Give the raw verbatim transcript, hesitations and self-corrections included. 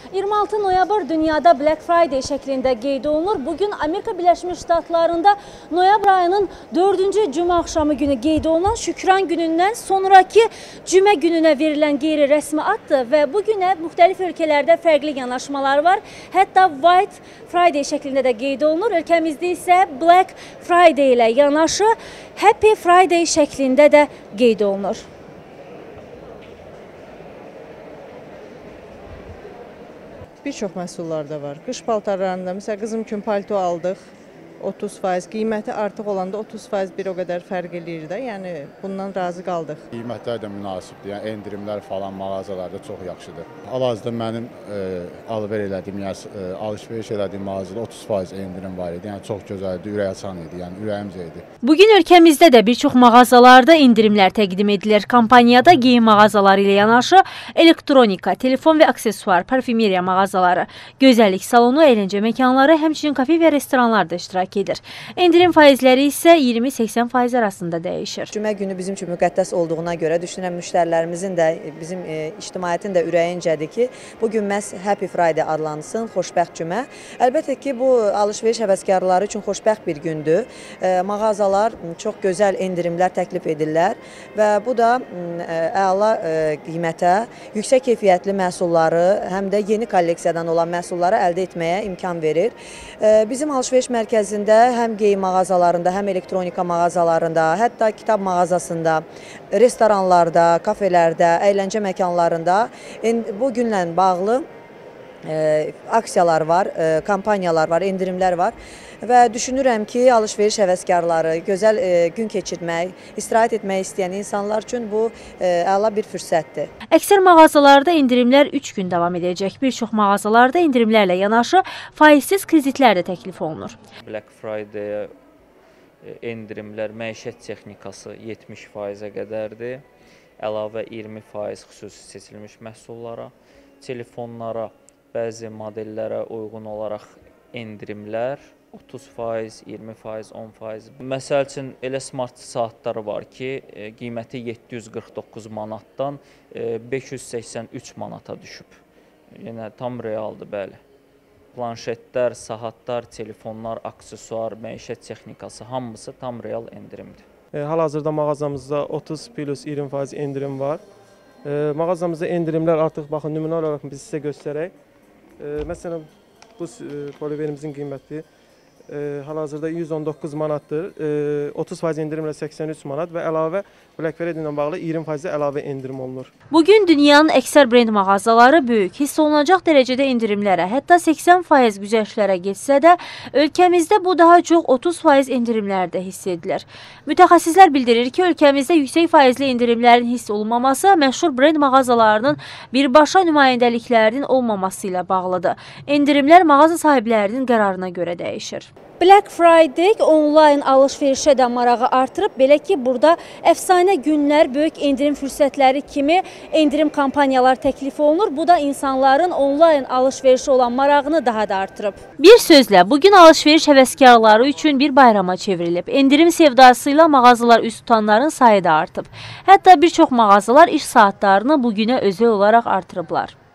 iyirmi altı noyabr dünyada Black Friday şeklinde qeyd olunur. Bugün Amerika Birləşmiş Ştatlarında noyabr ayının dördüncü cümə axşamı günü qeyd olunan Şükran günündən sonraki cümə gününə verilən qeyri-rəsmi addır və bu günə müxtəlif ölkələrdə fərqli yanaşmalar var. Hətta White Friday şeklində də qeyd olunur. Ölkəmizdə isə Black Friday ilə yanaşı Happy Friday şeklində də qeyd olunur. Bir çox məhsullarda var. Qış paltarlarında, məsələn, qızım üçün palto aldıq, otuz faiz. Qiyməti artıq olanda otuz faiz bir o qədər fərq eləyir də, yəni bundan razı qaldıq. Qiymətlər də münasibdir, yəni endirimlər falan mağazalarda çox yaxşıdır. Hal-hazırda mənim e, alver elədiyim, yəni e, alış-veriş elədiyim mağazada otuz faiz endirim var idi, yəni çox gözəl idi, ürək açan idi, yəni ürəyimcə idi. Bugün ölkəmizdə də bir çox mağazalarda indirimlər təqdim edilir. Kampaniyada geyim mağazaları ilə yanaşı elektronika, telefon və aksesuar, parfümeriya mağazaları, gözəllik salonu, əyləncə məkanları, həmçinin kafe və restoranlar da iştirak edir. Endirim faizləri isə iyirmi səksən faiz arasında dəyişir. Cümə günü bizim üçün müqəddəs olduğuna görə düşünürəm müştərilərimizin də, bizim e, ictimaiyyətin də ürəyincədir ki, bugün məhz Happy Friday adlansın, xoşbəxt cümə. Əlbəttə ki, bu alış-veriş həvəskarları üçün xoşbəxt bir gündür. E, mağazalar çox gözəl endirimlər təklif edirlər və bu da e, əla e, qiymətə, yüksək keyfiyyətli məhsulları, həm də yeni kolleksiyadan olan məhsulları əldə etməyə imkan verir. E, bizim alış-veriş mərkəzində həm geyim mağazalarında, həm elektronika mağazalarında, hətta kitab mağazasında, restoranlarda, kafelərdə, əyləncə məkanlarında bu günlə bağlı e, aksiyalar var, e, kampaniyalar var, endirimlər var. Və düşünürəm ki, alış-veriş həvəskarları, gözəl e, gün keçirmək, istirahət etmək istəyən insanlar üçün bu e, əla bir fürsətdir. Əksər mağazalarda endirimlər üç gün davam edəcək. Bir çox mağazalarda endirimlərlə yanaşı faizsiz kreditlər də təklif olunur. Black Friday endirimlər məişət texnikası yetmiş faizə qədərdir. Əlavə iyirmi faiz xüsusi seçilmiş məhsullara, telefonlara, bəzi modellərə uyğun olaraq endirimlər otuz faiz, iyirmi faiz, on faiz. Məsəl üçün elə smart saatları var ki, qiyməti yeddi yüz qırx doqquz manatdan beş yüz səksən üç manata düşüb. Yəni tam realdır, bəli. Planşetlər, saatlar, telefonlar, aksesuar, məişət texnikası hamısı tam real endirimdir. Hal-hazırda mağazamızda otuz plus iyirmi faiz endirim var. Mağazamızda endirimlər artıq baxın nümunə olaraq biz sizə göstərək. Məsələn, bu poliverimizin qiyməti hal-hazırda yüz on doqquz manatdır, otuz faiz endirimlə səksən üç manat və əlavə Black Friday ilə bağlı iyirmi faizə əlavə endirim olunur. Bugün dünyanın əksər brend mağazaları böyük, hiss olunacaq dərəcədə endirimlərə, hətta səksən faiz güzəştlərə getsə də, ölkəmizdə bu daha çox otuz faiz endirimlərdə hiss edilir. Mütəxəssislər bildirir ki, ölkəmizdə yüksək faizli endirimlərin hiss olunmaması məşhur brend mağazalarının birbaşa nümayəndəliklərinin olmaması ilə bağlıdır. Endirimlər mağaza sahiblərinin qərarına görə dəyişir. Black Friday onlayn alış-verişə də marağı artırıb, belə ki, burada əfsanə günlər, böyük endirim fürsətləri kimi endirim kampaniyalar təklif olunur. Bu da insanların onlayn alış-verişə olan marağını daha da artırıb. Bir sözlə, bugün alış-veriş həvəskarları üçün bir bayrama çevrilib. Endirim sevdası ilə mağazalar üst tutanların sayı da artıb. Hətta bir çox mağazalar iş saatlarını bugünə özəl olaraq artırıblar.